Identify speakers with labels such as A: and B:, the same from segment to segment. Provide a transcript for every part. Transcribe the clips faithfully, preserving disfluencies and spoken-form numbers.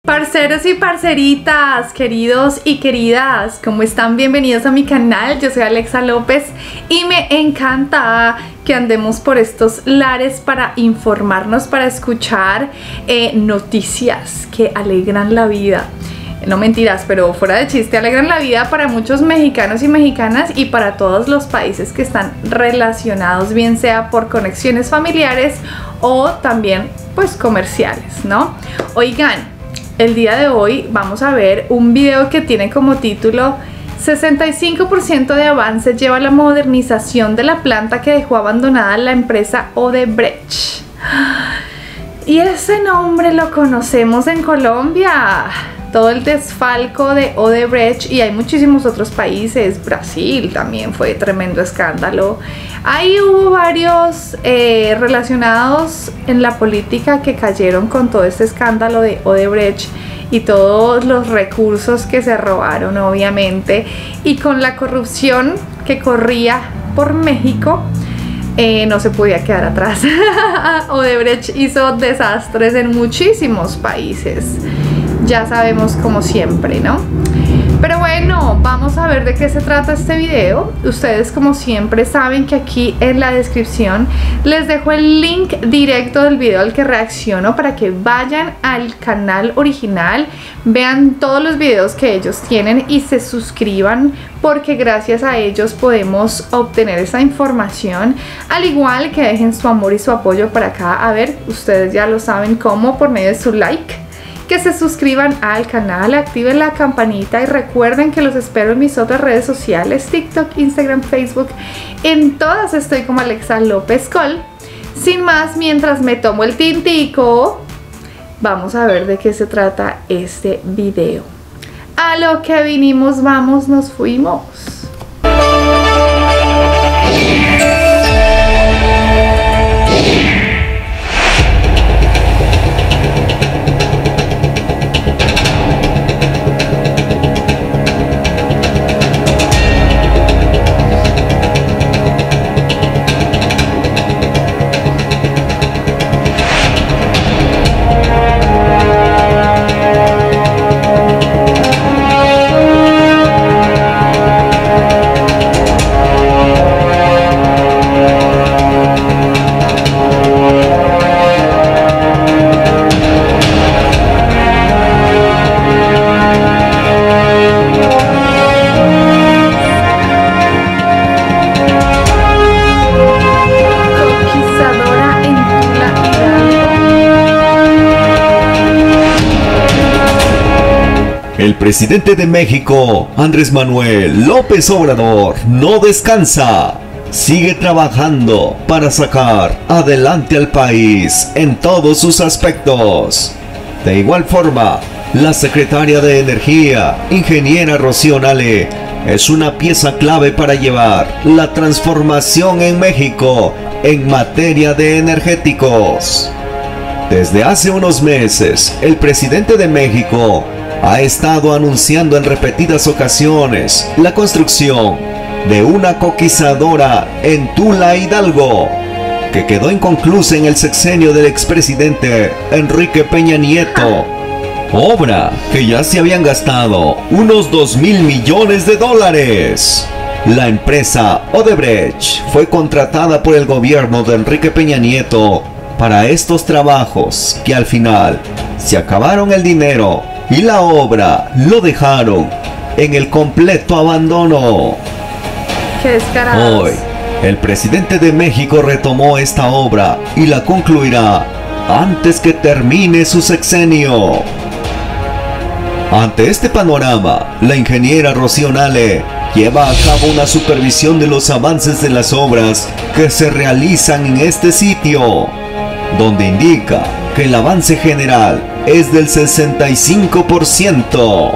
A: Parceros y parceritas, queridos y queridas, ¿cómo están? Bienvenidos a mi canal. Yo soy Alexa López y me encanta que andemos por estos lares para informarnos, para escuchar eh, noticias que alegran la vida. No mentiras, pero fuera de chiste, alegran la vida para muchos mexicanos y mexicanas y para todos los países que están relacionados, bien sea por conexiones familiares o también pues comerciales, ¿no? Oigan, el día de hoy vamos a ver un video que tiene como título sesenta y cinco por ciento de avance lleva la modernización de la planta que dejó abandonada la empresa Odebrecht. Y ese nombre lo conocemos en Colombia. Todo el desfalco de Odebrecht, y hay muchísimos otros países. Brasil también fue tremendo escándalo. Ahí hubo varios eh, relacionados en la política que cayeron con todo este escándalo de Odebrecht y todos los recursos que se robaron, obviamente, y con la corrupción que corría por México. Eh, no se podía quedar atrás. Odebrecht hizo desastres en muchísimos países. Ya sabemos, como siempre, ¿no? Pero bueno, vamos a ver de qué se trata este video. Ustedes, como siempre, saben que aquí en la descripción les dejo el link directo del video al que reacciono para que vayan al canal original, vean todos los videos que ellos tienen y se suscriban, porque gracias a ellos podemos obtener esa información, al igual que dejen su amor y su apoyo para acá. A ver, ustedes ya lo saben cómo, por medio de su like, que se suscriban al canal, activen la campanita y recuerden que los espero en mis otras redes sociales, TikTok, Instagram, Facebook. En todas estoy como Alexa López Col. Sin más, mientras me tomo el tintico, vamos a ver de qué se trata este video. A lo que vinimos, vamos, nos fuimos.
B: El presidente de México, Andrés Manuel López Obrador, no descansa. Sigue trabajando para sacar adelante al país en todos sus aspectos. De igual forma, la secretaria de Energía, ingeniera Rocío Nale, es una pieza clave para llevar la transformación en México en materia de energéticos. Desde hace unos meses, el presidente de México ha estado anunciando en repetidas ocasiones la construcción de una coquizadora en Tula, Hidalgo, que quedó inconclusa en el sexenio del expresidente Enrique Peña Nieto, obra que ya se habían gastado unos dos mil millones de dólares. La empresa Odebrecht fue contratada por el gobierno de Enrique Peña Nieto para estos trabajos, que al final se acabaron el dinero y la obra lo dejaron en el completo abandono.
A: ¡Qué descarados!
B: Hoy, el presidente de México retomó esta obra y la concluirá antes que termine su sexenio. Ante este panorama, la ingeniera Rocío Nale lleva a cabo una supervisión de los avances de las obras que se realizan en este sitio, donde indica que el avance general es del sesenta y cinco por ciento.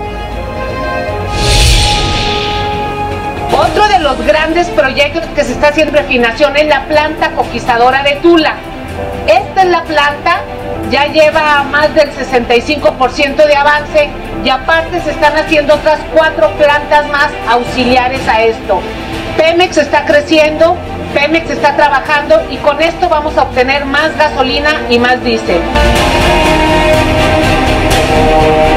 C: Otro de los grandes proyectos que se está haciendo refinación es la planta coquizadora de Tula. Esta es la planta, ya lleva más del sesenta y cinco por ciento de avance y aparte se están haciendo otras cuatro plantas más auxiliares a esto. Pemex está creciendo, Pemex está trabajando y con esto vamos a obtener más gasolina y más diésel.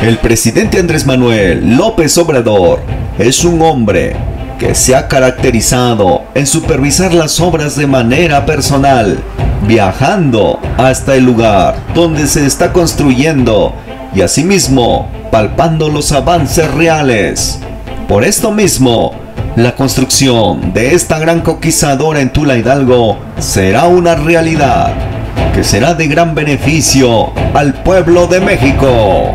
B: El presidente Andrés Manuel López Obrador es un hombre que se ha caracterizado en supervisar las obras de manera personal, viajando hasta el lugar donde se está construyendo y asimismo palpando los avances reales. Por esto mismo, la construcción de esta gran conquistadora en Tula, Hidalgo, será una realidad que será de gran beneficio al pueblo de México.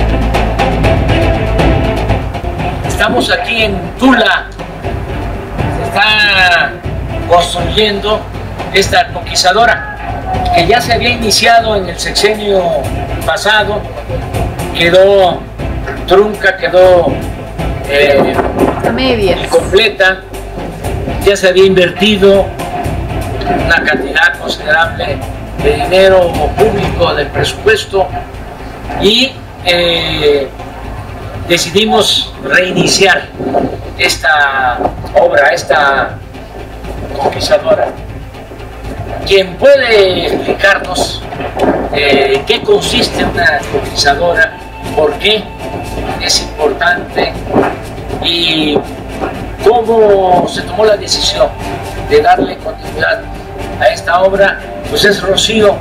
D: Estamos aquí en Tula, se está construyendo esta conquistadora que ya se había iniciado en el sexenio pasado, quedó trunca, quedó eh,
A: a medias,
D: incompleta, ya se había invertido una cantidad considerable de dinero público del presupuesto y eh, decidimos reiniciar esta obra, esta conquistadora. ¿Quién puede explicarnos eh, en qué consiste una conquistadora, por qué es importante y cómo se tomó la decisión de darle continuidad a esta obra? Pues es Rocío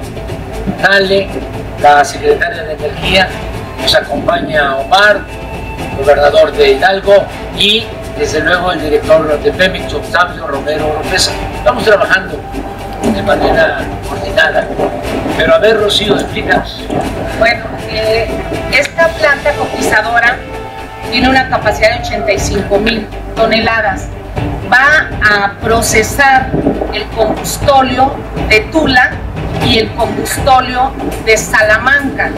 D: Nale, la secretaria de Energía, nos acompaña Omar, gobernador de Hidalgo, y desde luego el director de Pemex, Octavio Romero Oropesa. Estamos trabajando de manera coordinada. Pero a ver, Rocío, explícanos.
C: Bueno, eh, esta planta conquistadora tiene una capacidad de ochenta y cinco mil toneladas. Va a procesar el combustóleo de Tula y el combustóleo de Salamanca.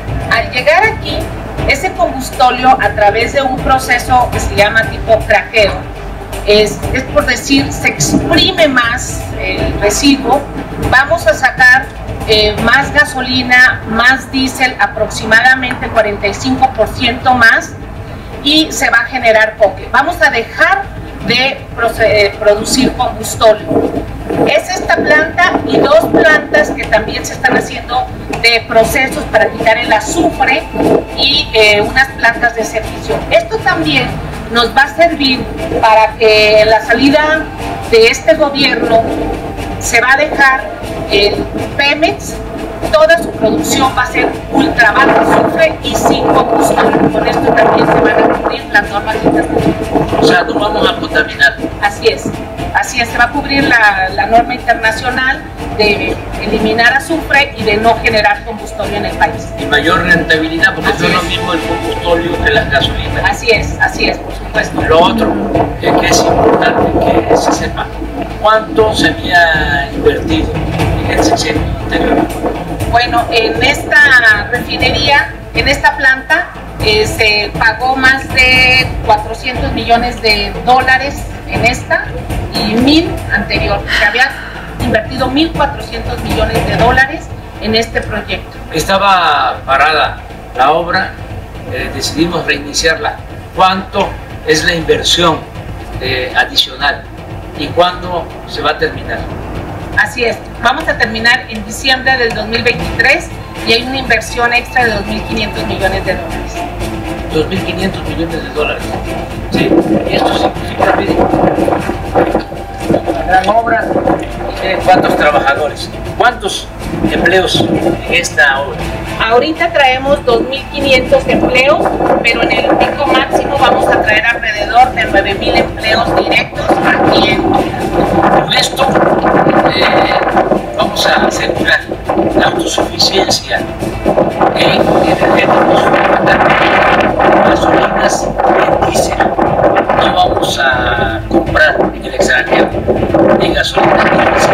C: Al llegar aquí, ese combustóleo, a través de un proceso que se llama tipo craqueo, es, es por decir, se exprime más el residuo, vamos a sacar eh, más gasolina, más diésel, aproximadamente cuarenta y cinco por ciento más, y se va a generar coque. Vamos a dejar de eh, producir combustóleo. Es esta planta y dos plantas que también se están haciendo de procesos para quitar el azufre y eh, unas plantas de servicio. Esto también nos va a servir para que en la salida de este gobierno se va a dejar el Pemex, toda su producción va a ser ultra bajo azufre y sin combustible. Con esto también se van a cubrir las normas internacionales.
D: O sea, no vamos a contaminar.
C: Así es, así es, se va a cubrir la, la norma internacional de eliminar azufre y de no generar combustóleo en el país.
D: Y mayor rentabilidad, porque no es lo mismo el combustóleo que las gasolinas.
C: Así es, así es, por supuesto.
D: Lo otro, eh, que es importante que se sepa, ¿cuánto se había invertido en el sexenio anterior?
C: Bueno, en esta refinería, en esta planta, eh, se pagó más de cuatrocientos millones de dólares en esta y mil anterior. Se había invertido mil cuatrocientos millones de dólares en este proyecto.
D: Estaba parada la obra, eh, decidimos reiniciarla. ¿Cuánto es la inversión eh, adicional y cuándo se va a terminar?
C: Así es, vamos a terminar en diciembre del dos mil veintitrés y hay una inversión extra de dos mil quinientos millones de dólares.
D: dos mil quinientos millones de dólares. Sí, y esto significa, miren, una gran obra. Y miren cuántos trabajadores, cuántos empleos en esta obra.
C: Ahorita traemos dos mil quinientos empleos, pero en el pico máximo vamos a traer alrededor de nueve mil empleos directos aquí en Tula.
D: Con esto eh, vamos a asegurar la autosuficiencia en energéticos, gasolinas y diésel. No vamos a comprar en el extranjero ni gasolina ni diésel.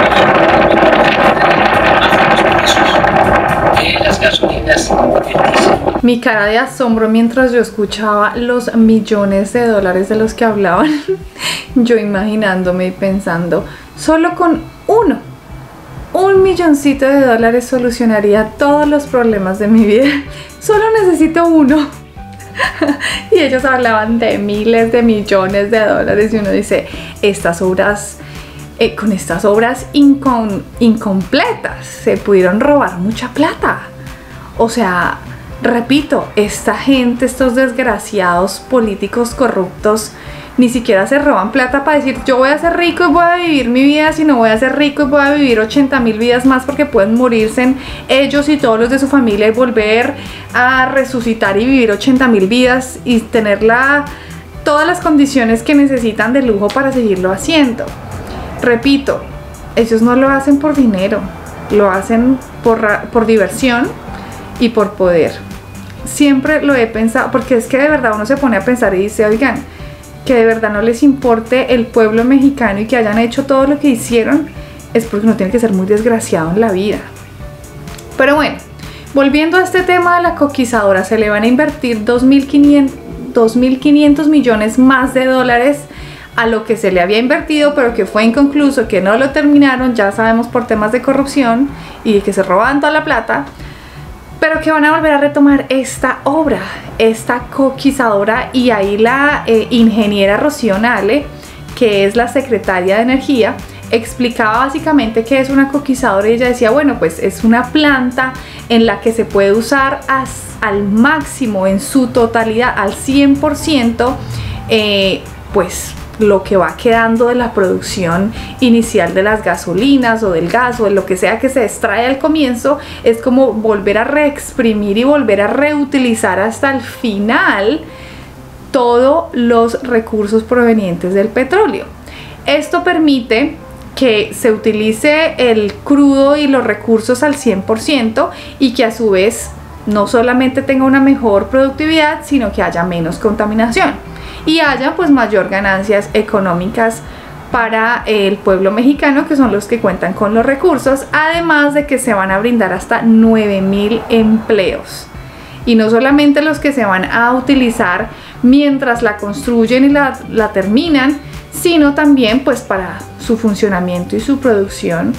D: Las gasolinas, el diésel.
A: Mi cara de asombro mientras yo escuchaba los millones de dólares de los que hablaban, yo imaginándome y pensando, solo con uno, un milloncito de dólares solucionaría todos los problemas de mi vida. Solo necesito uno. Y ellos hablaban de miles de millones de dólares y uno dice, estas obras... Eh, con estas obras incom incompletas se pudieron robar mucha plata. O sea, Repito, esta gente, estos desgraciados políticos corruptos, ni siquiera se roban plata para decir yo voy a ser rico y voy a vivir mi vida, sino voy a ser rico y voy a vivir ochenta mil vidas más, porque pueden morirse en ellos y todos los de su familia y volver a resucitar y vivir ochenta mil vidas y tener la, todas las condiciones que necesitan de lujo para seguirlo haciendo. Repito, ellos no lo hacen por dinero, lo hacen por, por diversión y por poder. Siempre lo he pensado, porque es que de verdad uno se pone a pensar y dice, oigan, que de verdad no les importe el pueblo mexicano y que hayan hecho todo lo que hicieron, es porque uno tiene que ser muy desgraciado en la vida. Pero bueno, volviendo a este tema de la coquizadora, se le van a invertir dos mil quinientos millones más de dólares a lo que se le había invertido, pero que fue inconcluso, que no lo terminaron, ya sabemos, por temas de corrupción y de que se robaban toda la plata, pero que van a volver a retomar esta obra, esta coquizadora. Y ahí la eh, ingeniera Rocío Nale, que es la secretaria de Energía, explicaba básicamente qué es una coquizadora, y ella decía, bueno, pues es una planta en la que se puede usar as, al máximo, en su totalidad, al cien por ciento, eh, pues lo que va quedando de la producción inicial de las gasolinas o del gas o de lo que sea que se extrae al comienzo. Es como volver a reexprimir y volver a reutilizar hasta el final todos los recursos provenientes del petróleo. Esto permite que se utilice el crudo y los recursos al cien por ciento y que a su vez no solamente tenga una mejor productividad, sino que haya menos contaminación y haya pues mayor ganancias económicas para el pueblo mexicano, que son los que cuentan con los recursos, además de que se van a brindar hasta nueve mil empleos. Y no solamente los que se van a utilizar mientras la construyen y la, la terminan, sino también pues para su funcionamiento y su producción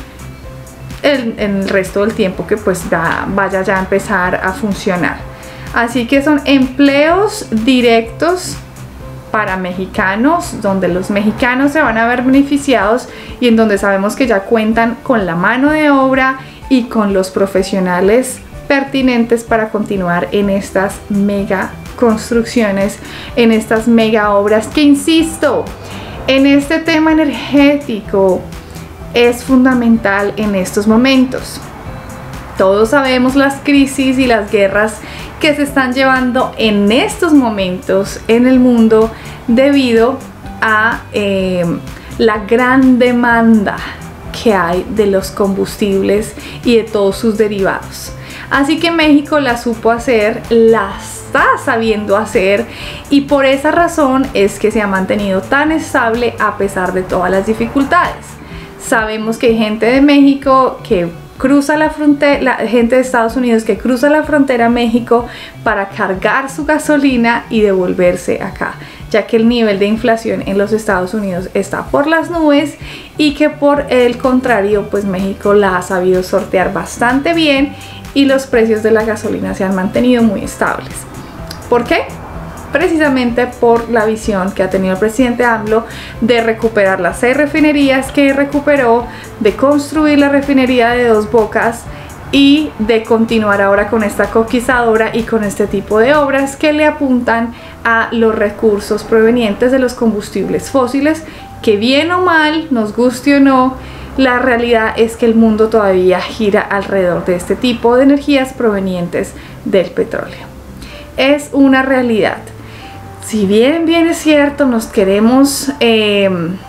A: en el, el resto del tiempo que pues ya vaya ya a empezar a funcionar. Así que son empleos directos para mexicanos, donde los mexicanos se van a ver beneficiados y en donde sabemos que ya cuentan con la mano de obra y con los profesionales pertinentes para continuar en estas mega construcciones, en estas mega obras que, insisto, en este tema energético es fundamental en estos momentos. Todos sabemos las crisis y las guerras que se están llevando en estos momentos en el mundo debido a eh, la gran demanda que hay de los combustibles y de todos sus derivados. Así que México la supo hacer, la está sabiendo hacer, y por esa razón es que se ha mantenido tan estable a pesar de todas las dificultades. Sabemos que hay gente de México que cruza la frontera, la gente de Estados Unidos que cruza la frontera a México para cargar su gasolina y devolverse acá, ya que el nivel de inflación en los Estados Unidos está por las nubes y que por el contrario pues México la ha sabido sortear bastante bien y los precios de la gasolina se han mantenido muy estables. ¿Por qué? Precisamente por la visión que ha tenido el presidente AMLO de recuperar las seis refinerías que recuperó, de construir la refinería de Dos Bocas y de continuar ahora con esta coquizadora y con este tipo de obras que le apuntan a los recursos provenientes de los combustibles fósiles, que bien o mal, nos guste o no, la realidad es que el mundo todavía gira alrededor de este tipo de energías provenientes del petróleo. Es una realidad. Si bien bien es cierto, nos queremos eh,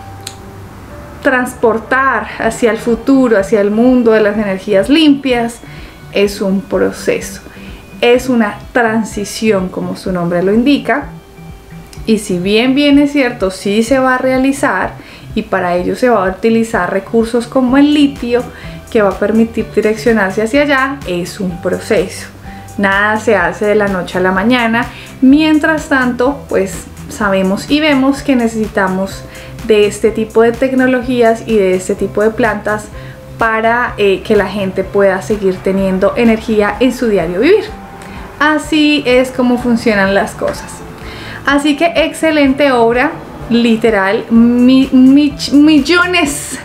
A: transportar hacia el futuro, hacia el mundo de las energías limpias, es un proceso, es una transición como su nombre lo indica, y si bien bien es cierto, sí se va a realizar, y para ello se va a utilizar recursos como el litio, que va a permitir direccionarse hacia allá, es un proceso. Nada se hace de la noche a la mañana. Mientras tanto, pues sabemos y vemos que necesitamos de este tipo de tecnologías y de este tipo de plantas para eh, que la gente pueda seguir teniendo energía en su diario vivir. Así es como funcionan las cosas. Así que excelente obra, literal, mi, mi, millones,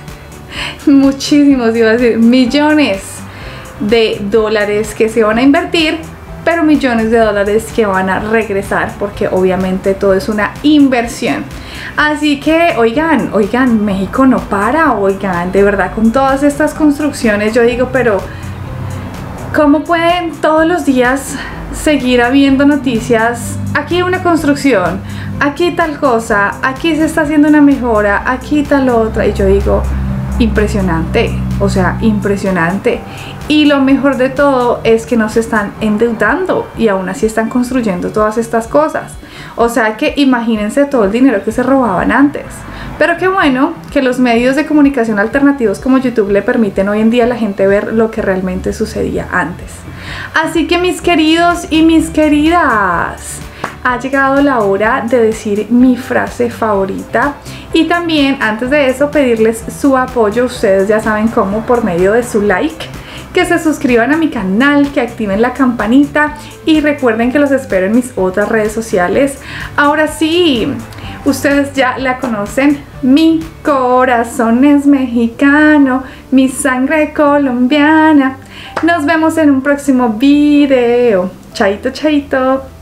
A: muchísimos, iba a decir, millones de dólares que se van a invertir pero millones de dólares que van a regresar porque obviamente todo es una inversión. Así que oigan, oigan, México no para, oigan, de verdad con todas estas construcciones yo digo, pero ¿cómo pueden todos los días seguir habiendo noticias? Aquí una construcción, aquí tal cosa, aquí se está haciendo una mejora, aquí tal otra, y yo digo, impresionante, o sea, impresionante. Y lo mejor de todo es que no se están endeudando y aún así están construyendo todas estas cosas. O sea que imagínense todo el dinero que se robaban antes. Pero qué bueno que los medios de comunicación alternativos como YouTube le permiten hoy en día a la gente ver lo que realmente sucedía antes. Así que mis queridos y mis queridas, ha llegado la hora de decir mi frase favorita y también antes de eso pedirles su apoyo. Ustedes ya saben cómo, por medio de su like, que se suscriban a mi canal, que activen la campanita y recuerden que los espero en mis otras redes sociales. Ahora sí, ustedes ya la conocen, mi corazón es mexicano, mi sangre colombiana. Nos vemos en un próximo video. Chaito, chaito.